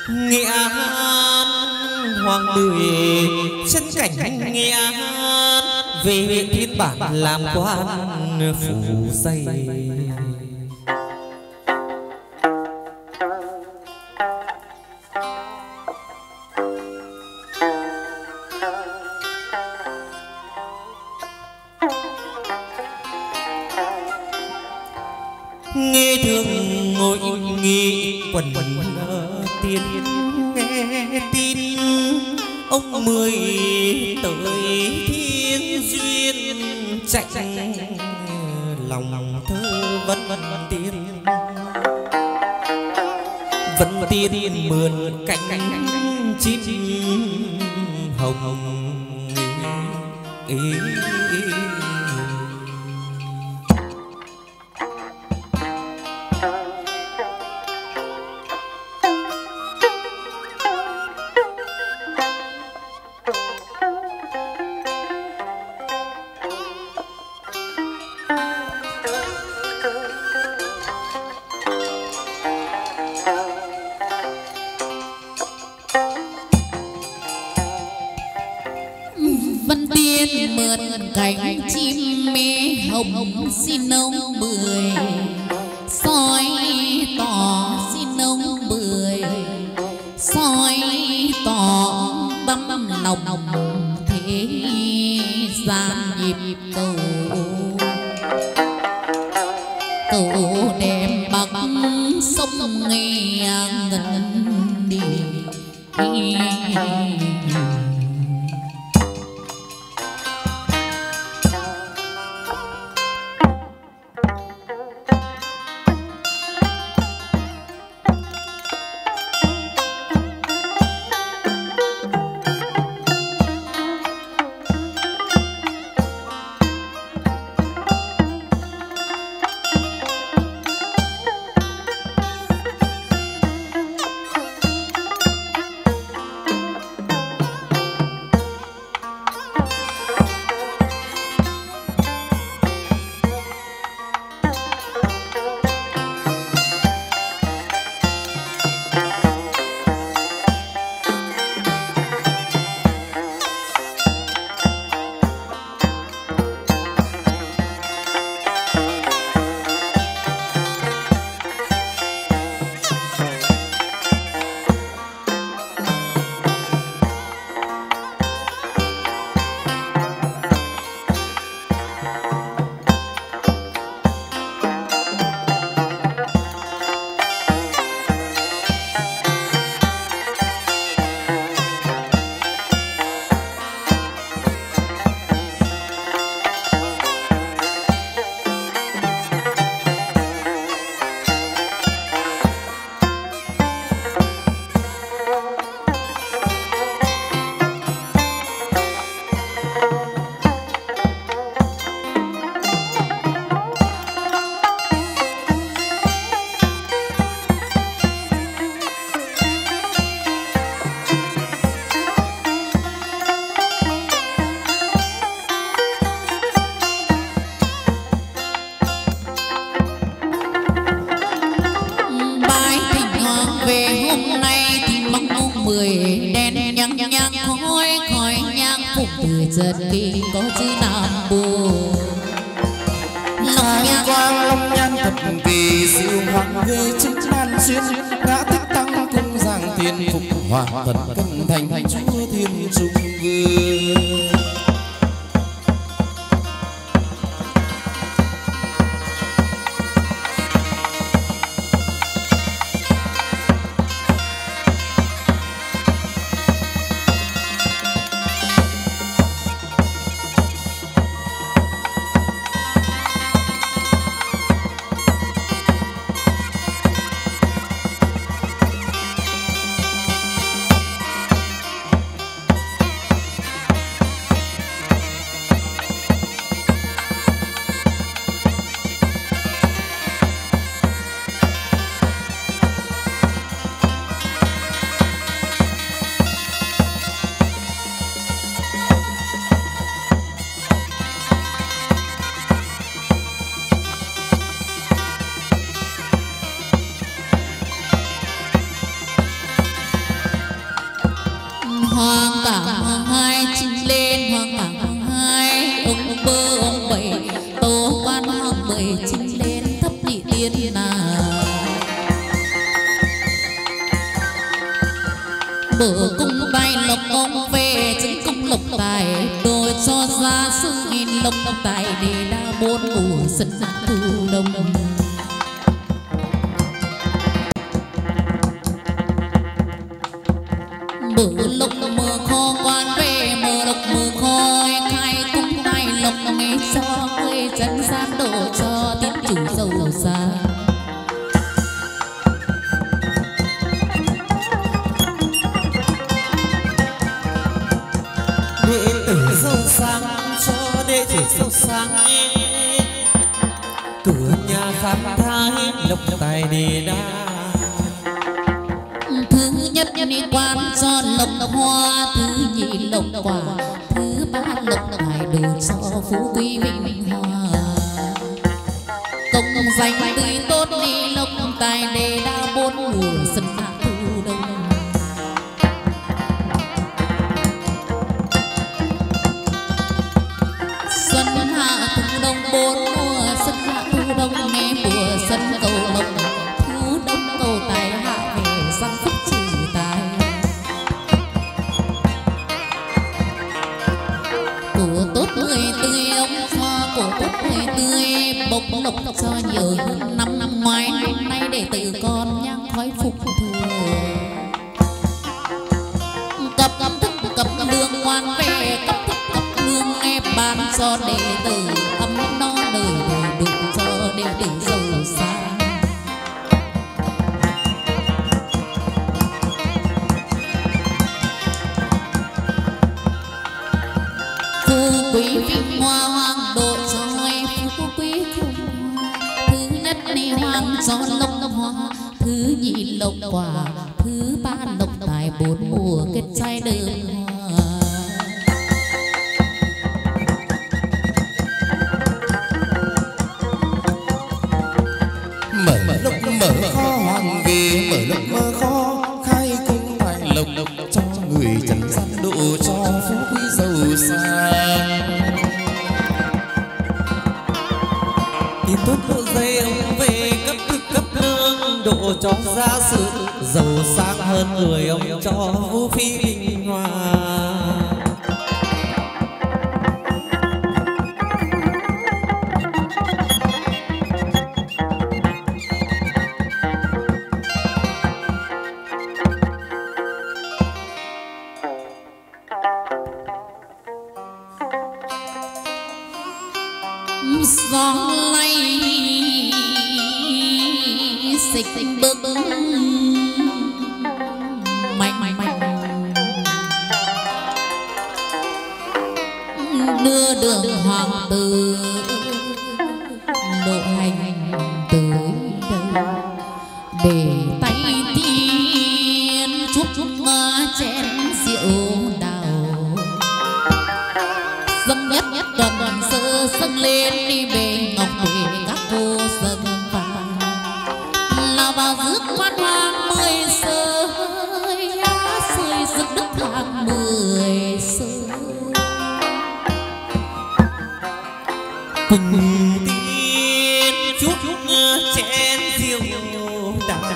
Nghệ An hoàng bưởi chân cảnh Nghệ An về thiên bản làm quan phủ xây. Nghe thương ngồi nghị quần tiên nghe tin ông Mười tới thiên duyên chạy lòng thơ vẫn tiên mượn cánh chim hồng ý. Vân tiên mượn cánh chim mê hồng xin ông Mười soi tỏ xin ông Mười soi tỏ tâm lòng thế gian nhịp cầu đem bắc sông nghe ngân đi. Giật kỳ có chữ Nam Bồ Hai quang long nhan thật kỳ siêu hoàng người chức nan xuyên đã tích tăng cung giang thiên phục hòa thần cân thành chúa thiên trung vương. Hoàng cả hai chinh lên hoàng cả hai ông bơ ông bảy tô quan hoàng bảy chinh lên thấp nhị tiên bữa cung bay lộc ông về chứng cung lộc tài đôi cho ra sư in lộc tài để đa bốn mùa sân thu đông. Bữa lộc mưa kho quan về mưa lộc mưa khói khai cung bay lộc nghe cho người chân gian đổ cho tiến chủ giàu xa. Đệ tử giàu sang cho đệ tử giàu sang cửa nhà khám thái lộc tài đề đa. Thứ nhất đi quan cho lộc hoa thứ nhì lộc quả thứ ba lộc tài đồ cho phú quý vinh hoa công danh tươi tốt đi lộc tài đề đa bốn mùa xuân hạ thu đông. Xuân hạ thu đông bốn mùa xuân hạ thu đông nghe mùa xuân cầu lộc thu đông cầu tài hạ về sang phúc trừ tài. Cổ tốt người tươi ông hoa cổ tốt người tươi bộc lộc cho nhiều hơn năm ngoái năm nay để tự con nhang khói phục thừa cập thức cập lương quan về cấp thức cập lương nghe ban cho đệ tử ấm no đời đời đủ cho đệ tử giàu sang. Phú quý vinh hoa hoàng độ cho phú quý không thứ nhất đi hoàng cho lộc hoa thứ nhì lộc quả thứ ba lộc tài bốn mùa kết trai đường hoa. Mở lộc mở kho hoàng về mở lộc mở kho khai cung tài lộc cho người trần gian độ cho phú quý giàu sang. Tin tốt độ dây ông về cấp thực cấp lương độ cho gia sự giàu sang hơn người ông cho vũ phi bình hòa. Gió lay xịch bước mạnh đưa đường hoàng tử độ hành tới đây để tay tiên chúc chén rượu đào dâng nhất tuần sơ dâng lên đi về ngọc để các cô dâng vàng là vào rước quan hoàng mười sơi sơi rực đức hàng mười sơi Cùng tiên chúc chén rượu đào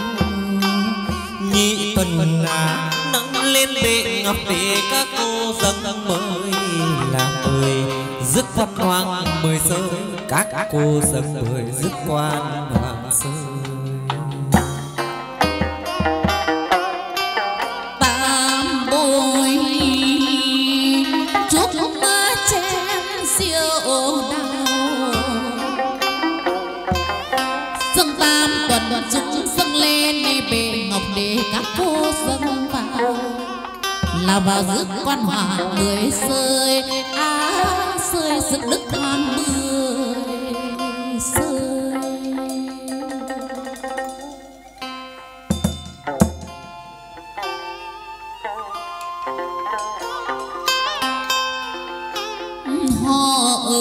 nhị tuần nâng lên bệ ngọc để các cô dâng mời làm mời rước quan hoàng mười sơi các cô dâng mời rước quan hoàng sơi. Tam bồi chúc chén rượu đào dâng tam tuần chúng dâng lên đi bệ ngọc để các cô dâng vào là vào rước quan hoàng mười sơi sơi rực đức hàng mười sơi. Họ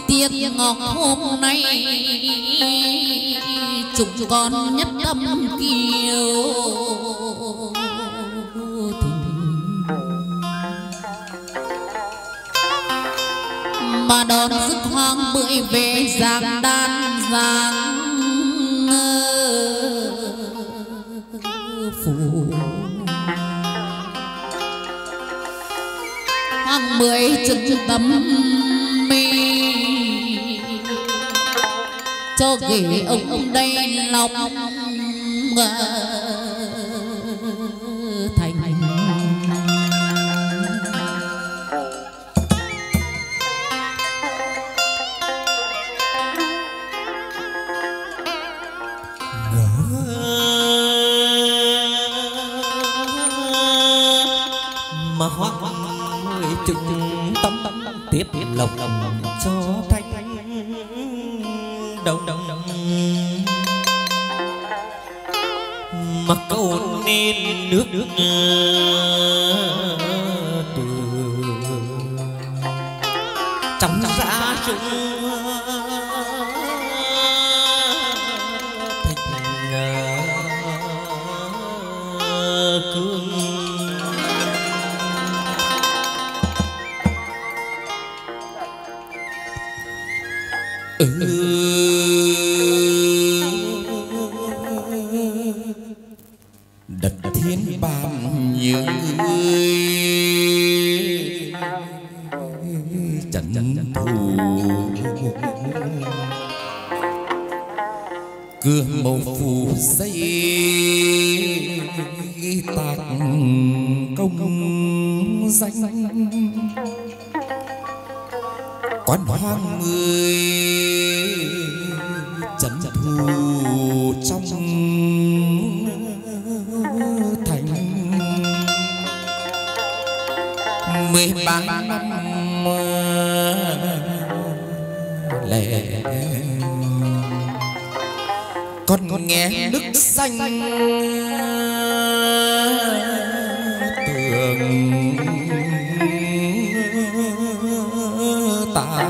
tiếng ngọc hôm nay chúng con nhất tâm kiều mà đón sức hoang bưởi về giang đan giang phủ hoang bưởi chân tâm mi cho ghế ông đây lòng thành mà hoang người chừng tâm tiếp lộc cho thanh đồng mà câu nên nước từ trong giá trung thành cương đất thiên ban như trần thù cửa màu phù dây tạc công danh quán hoang mươi trần thù trong thành 13 năm lẻ con nghe đức danh tường tài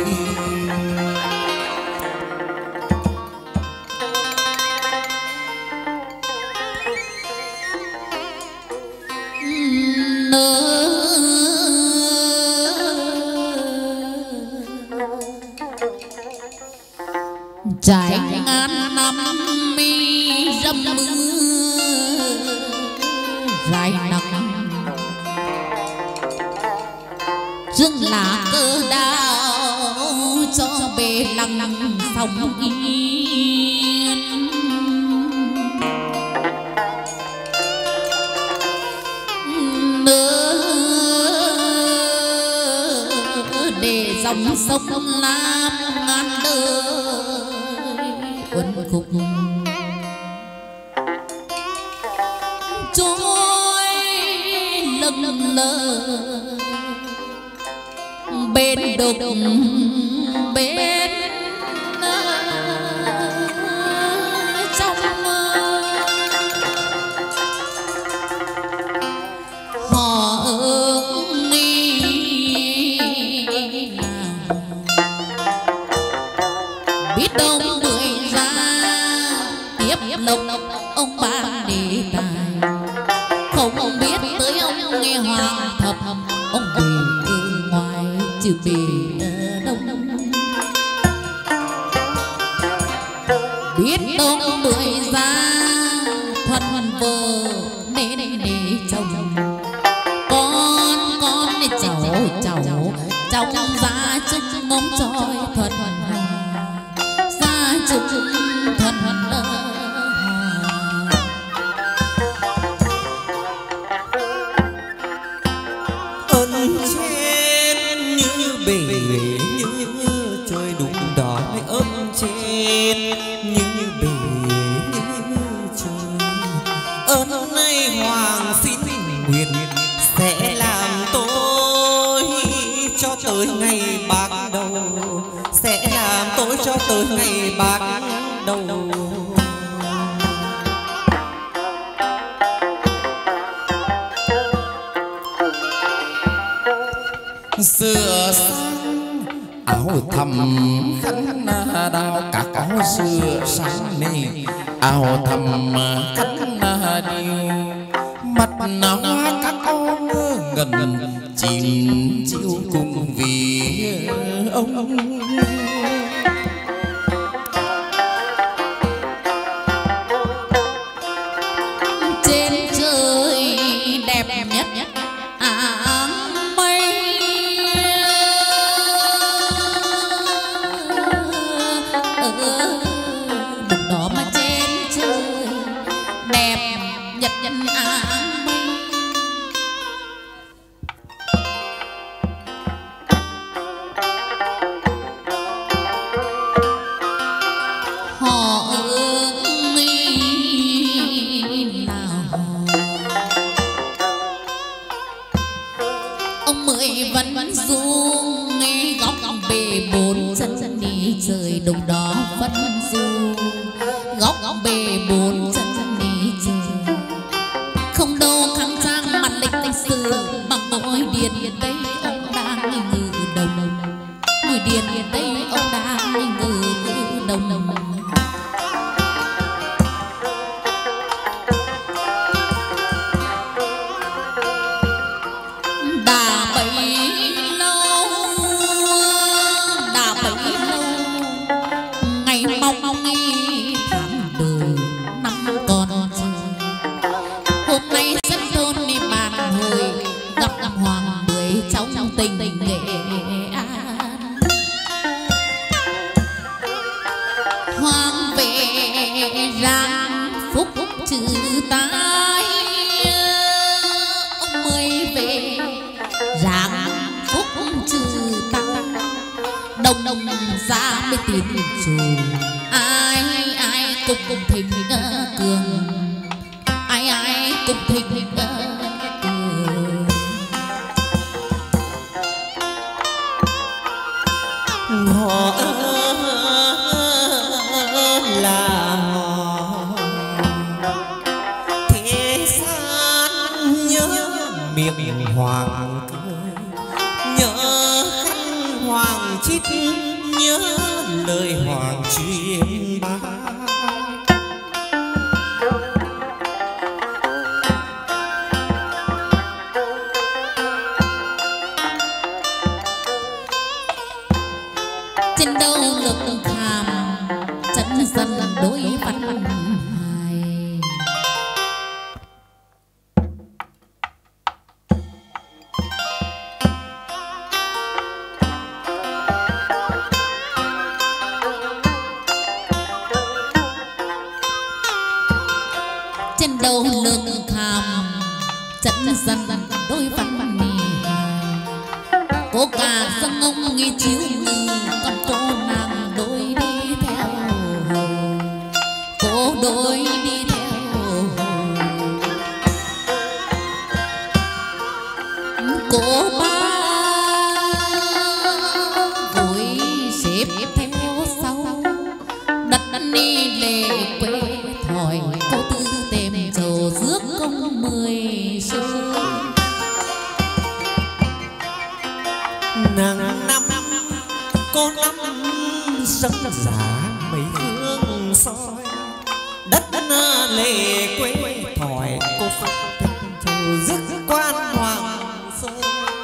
trải ngàn năm mi râm mưa dài nặng rừng lá cơ đào cho bề lặng sóng yên nỡ để dòng sông lam ngàn đời uốn khúc trôi lâng lơ bên đục bên trong họ ước đi biết đâu bưởi ra tiếp lộc ông bà đề tài không biết tới ông nghe hoàng thập ông bề từ ngoài chữ bề đông biết đâu bưởi ra thuần vợ nên để chồng con để cháu trong giá chúc mong trôi thuần giá chúc thuần ơn trên như bể như trời đúng đỏ mới ơn trên như bể như trời ơn nay hoàng xin nguyện sẽ làm tôi cho tới ngày bạc đầu sẽ làm tôi cho tới ngày bạc đầu sửa sang áo thầm khăn đào các áo xưa sáng nay áo thầm khăn điêu mặt hoa các áo ngần chìm chiếu cùng vì ông. Trên trời đẹp nhất áng mây, đừng đó mà trên trời đẹp nhất áng mây. Họ ước ông mười vẫn du nghe góc bề bốn chân đi trời đồng đó vẫn du góc bề bốn chân đi trời không đâu khăn trang mặt lịch sử bằng môi điền đây ông đang ngự đồng môi điền đây ông đang ngự đồng. Hoàng về rạng phúc trừ tai, ông mới về rạng phúc trừ tai, đồng ra mới tìm chủ ai cùng thịnh cường, ai cùng thịnh cường. Họ là họ thế gian nhớ miệng hoàng cười, nhớ khăn hoàng chít, nhớ lời hoàng truyền bá. Trên đâu lực hàm chân dân đối văn hài, trên đâu lực hàm chân dân đối văn hài, cô cả dân ông nghe chiếu ngư con cô nàng đôi đi theo cô đôi đi theo cô ba vui xếp theo sau đất đi lệ quê thỏi cô tư tìm trầu rước công 10 xưa. Nàng năm cô năm sân giả mấy hương soi, đất lệ quê thỏi cô phật thù dứt quan hoàng sơn.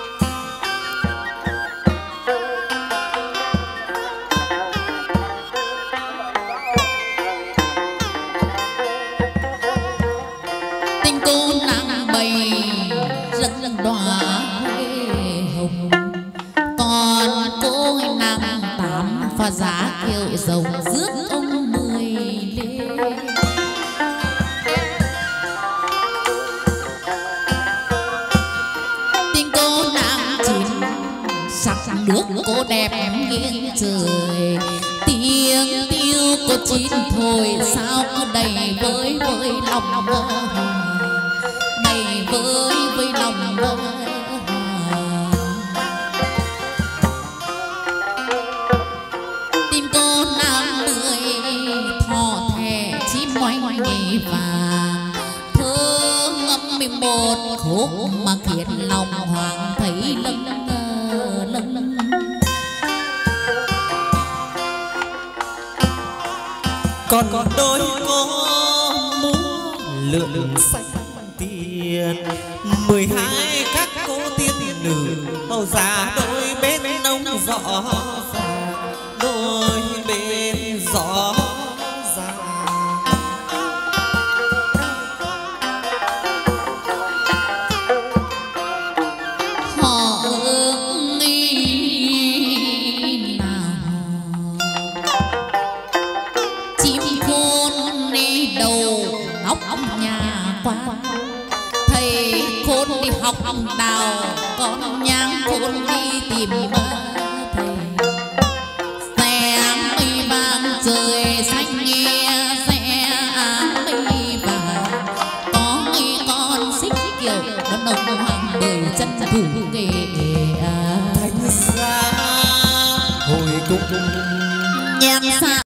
Tình cô nàng bày rất đóa hồng, còn cô nàng tám pha giá kiệu rồng rước ông 10 lê. Tình cô nàng chín sắc nước cô đẹp nghiêng trời, tiếng tiêu cô chín thôi sao đầy với lòng đầy với lòng tim cô nam 10 thọ thẻ chim oanh nhị vàng thơ ngâm 11 khúc mà khiến lòng hoàng thấy lâng lâng. còn đôi có múa lượng xanh tiền 12 các cô tiên nữ hầu già đôi bên nông rõ ràng đôi bên rõ ràng họ nghĩ nào chim khôn đi đầu ngóc nhà quan thầy khôn đi học đào con nhang khôn đi tìm thầy xe mây vàng trời xanh nghe xe mây vàng có người con xích kiểu nó nồng hoàng đời chân thủ nghề thánh giá hồi cung nhạc xa